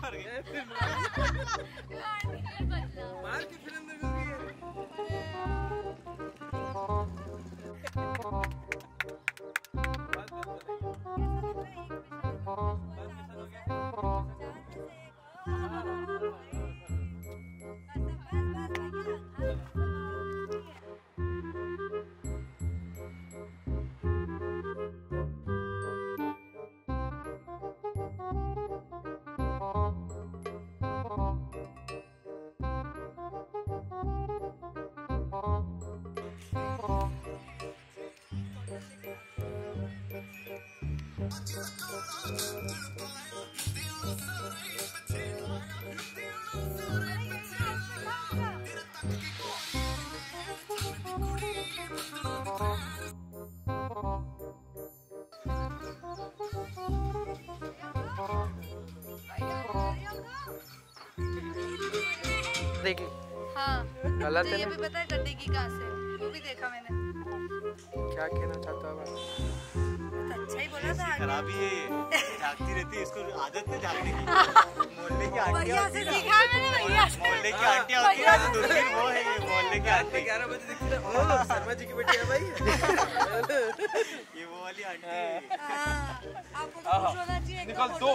मार गई। मार के फिर अंदर घुस गई। देखी हाँ गलत है ये ना? भी पता है गड्ढे की कहाँ से, वो भी देखा मैंने। क्या कहना चाहता हूँ? अच्छा ही बोला था। खराबी है ये, जागती रहती है, इसको आदत है जागने की। मोहल्ले की भैया से सीखा मैंने, भैया से। मोहल्ले की आंटियाँ होती है, दूरबीन वो है ये मोहल्ले की आंटी। 11 बजे दिखती है। ओ शर्मा जी की बेटी है भाई। ये वो वाली आंटी है। आपको तो खुश होना चाहिए। निकल दो।